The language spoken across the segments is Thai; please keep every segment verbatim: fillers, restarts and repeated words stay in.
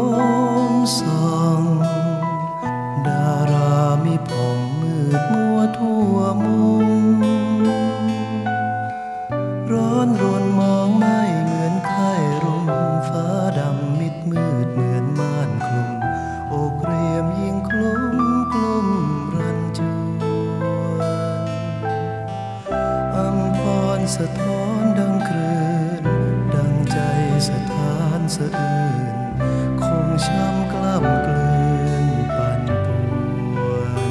มส่องดารามีผมมืดมัวทั่วมุมร้อนรนมองไม่เหมือนไข้รุมฟ้าดำมิดมืดเหมือนม่านคลุมอกเรียมยิ่งคลุ้มกลุ่มรันจวนอำพรสะท้อนดังคลื่นดังใจสถานสะอื้นคงช้ำกล้ำกลืนปั่นป่วน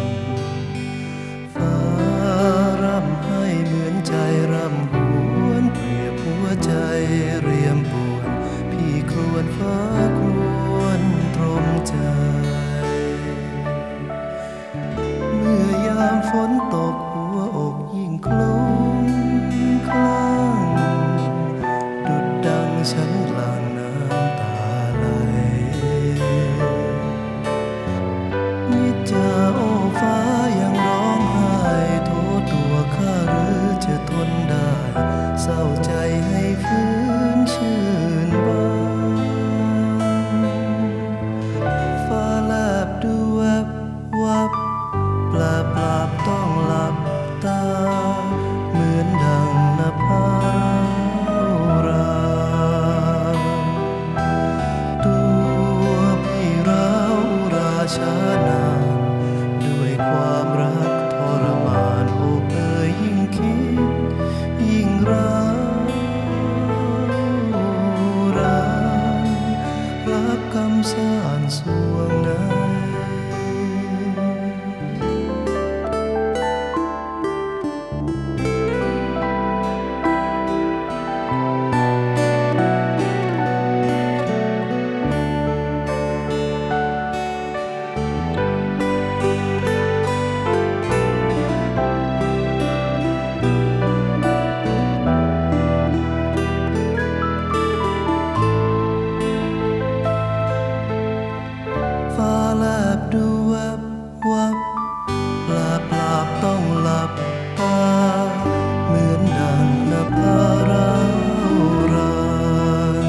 ฟ้าร่ำให้เหมือนใจร่ำหวนเปรียบหัวใจเรียมปวนพี่ครวญฟ้าครวญตรมใจเมื่อยามฝนตกหัวอกยิ่งคลุ้มคลั่งดุจดังฉันหลั่งน้ำตาไหลนิจจาโอ้ฟ้ายังร้องไห้โทษตัวข้าหรือจะทนได้เศร้าใจให้ฟื้นชื่นบานฟ้าแลบดูแวบวับปลาปลาบต้องหลับตาเหมือนดังนภารา ตัวพี่ร้าวราชานามด้วยความรักทรมานโอบเอ่ยยิ่งคิดยิ่งรักรันรักกำสานสวงในฟ้าแลบดูแวบวับปลาปลาบต้องหลับตาเหมือนดังนภาร้าวราน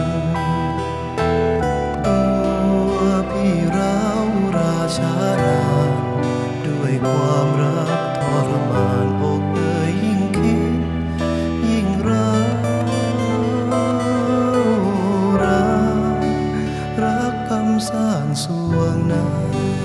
ตัวพี่ร้าวราชานามด้วยความรักทรมานอกเอ่ยยิ่งคิดยิ่งรักรักรักกำสานสวงใน